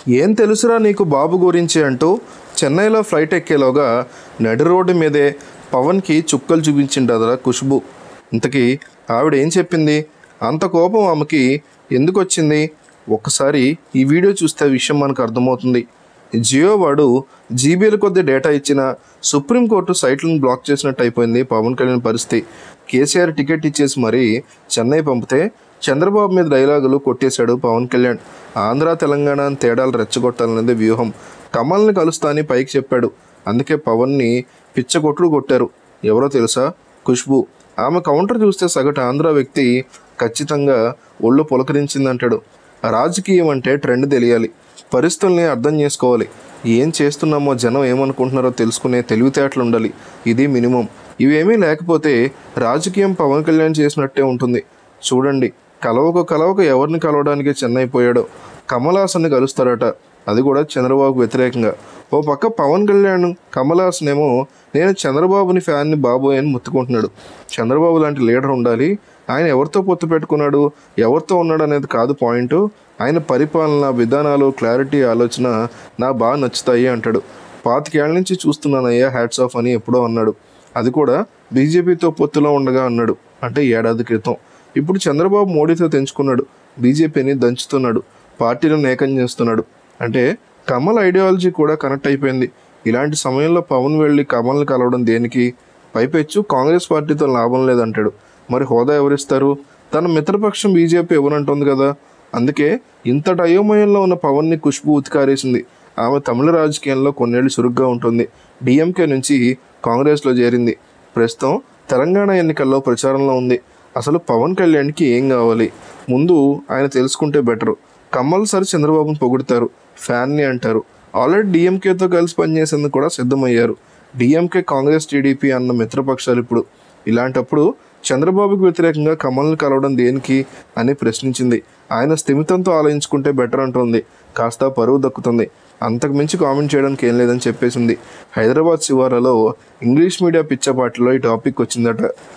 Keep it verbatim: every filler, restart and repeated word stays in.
ఏం తెలుసురా నీకు బాబు గురించి అంటూ చెన్నైలో ఫ్లైట్ ఎక్కేలోగా నడి రోడ్డు మీదే పవన్కి చుక్కలు చూపించిండదరా ఖుష్బు. ఇంతకీ ఆవిడ ఏం చెప్పింది? అంత కోపం ఆమెకి ఎందుకు వచ్చింది? ఒక్కసారి ఈ వీడియో చూస్తే విషయం మనకు అర్థమవుతుంది. జియో వాడు జీబీల కొద్ది డేటా ఇచ్చిన సుప్రీంకోర్టు సైట్లను బ్లాక్ చేసినట్టు అయిపోయింది పవన్ కళ్యాణ్ పరిస్థితి. కేసీఆర్ టికెట్ ఇచ్చేసి మరీ చెన్నై పంపితే చంద్రబాబు మీద డైలాగులు కొట్టేశాడు పవన్ కళ్యాణ్. ఆంధ్ర తెలంగాణ తేడాలు రెచ్చగొట్టాలనేది వ్యూహం. కమల్ని కలుస్తా అని పైకి చెప్పాడు. అందుకే పవన్ని పిచ్చగొట్టుడు కొట్టారు. ఎవరో తెలుసా? ఖుష్బు. ఆమె కౌంటర్ చూస్తే సగటు ఆంధ్ర వ్యక్తి ఖచ్చితంగా ఒళ్ళు పులకరించిందంటాడు. రాజకీయం అంటే ట్రెండ్ తెలియాలి, పరిస్థితుల్ని అర్థం చేసుకోవాలి, ఏం చేస్తున్నామో జనం ఏమనుకుంటున్నారో తెలుసుకునే తెలివితేటలు ఉండాలి. ఇది మినిమం. ఇవేమీ లేకపోతే రాజకీయం పవన్ కళ్యాణ్ చేసినట్టే ఉంటుంది. చూడండి, కలవక కలవక ఎవరిని కలవడానికి చెన్నై పోయాడో. కమల్ హాసన్ని కలుస్తారట, అది కూడా చంద్రబాబుకు వ్యతిరేకంగా. ఓ పక్క పవన్ కళ్యాణ్ కమల్ హాసన్ ఏమో నేను చంద్రబాబుని ఫ్యాన్ని బాబోయ్ అని ముత్తుకుంటున్నాడు. చంద్రబాబు లాంటి లీడర్ ఉండాలి, ఆయన ఎవరితో పొత్తు పెట్టుకున్నాడు, ఎవరితో ఉన్నాడు అనేది కాదు పాయింట్. ఆయన పరిపాలన విధానాలు, క్లారిటీ, ఆలోచన నా బాగా నచ్చుతాయి అంటాడు. పాతికేళ్ల నుంచి చూస్తున్నానయ్యా, హ్యాట్స్ ఆఫ్ అని ఎప్పుడో అన్నాడు. అది కూడా బీజేపీతో పొత్తులో ఉండగా అన్నాడు, అంటే ఏడాది క్రితం. ఇప్పుడు చంద్రబాబు మోడీతో తెంచుకున్నాడు, బీజేపీని దంచుతున్నాడు, పార్టీలను ఏకం చేస్తున్నాడు. అంటే కమల్ ఐడియాలజీ కూడా కనెక్ట్ అయిపోయింది. ఇలాంటి సమయంలో పవన్ వెళ్ళి కమల్ని కలవడం దేనికి? పైపెచ్చు కాంగ్రెస్ పార్టీతో లాభం లేదంటాడు. మరి హోదా ఎవరిస్తారు? తన మిత్రపక్షం బీజేపీ ఎవరంటుంది కదా. అందుకే ఇంతటి అయోమయంలో ఉన్న పవన్ని ఖుష్బు ఉతికారేసింది. ఆమె తమిళ రాజకీయాల్లో కొన్నేళ్లు చురుగ్గా ఉంటుంది. డిఎంకే నుంచి కాంగ్రెస్లో చేరింది. ప్రస్తుతం తెలంగాణ ఎన్నికల్లో ప్రచారంలో ఉంది. అసలు పవన్ కళ్యాణ్కి ఏం కావాలి ముందు ఆయన తెలుసుకుంటే బెటరు. కమల్ సార్ చంద్రబాబును పొగుడతారు, ఫ్యాన్ని అంటారు. ఆల్రెడీ డిఎంకేతో కలిసి పనిచేసేందుకు కూడా సిద్ధమయ్యారు. డిఎంకే, కాంగ్రెస్, టీడీపీ అన్న మిత్రపక్షాలు ఇప్పుడు. ఇలాంటప్పుడు చంద్రబాబుకు వ్యతిరేకంగా కమల్ని కలవడం దేనికి అని ప్రశ్నించింది. ఆయన స్థిమితంతో ఆలోచించుకుంటే బెటర్ అంటుంది. కాస్త పరువు దక్కుతుంది. అంతకు మించి కామెంట్ చేయడానికి ఏం లేదని చెప్పేసింది. హైదరాబాద్ శివార్లలో ఇంగ్లీష్ మీడియా పిచ్చపాటిలో ఈ టాపిక్ వచ్చిందట.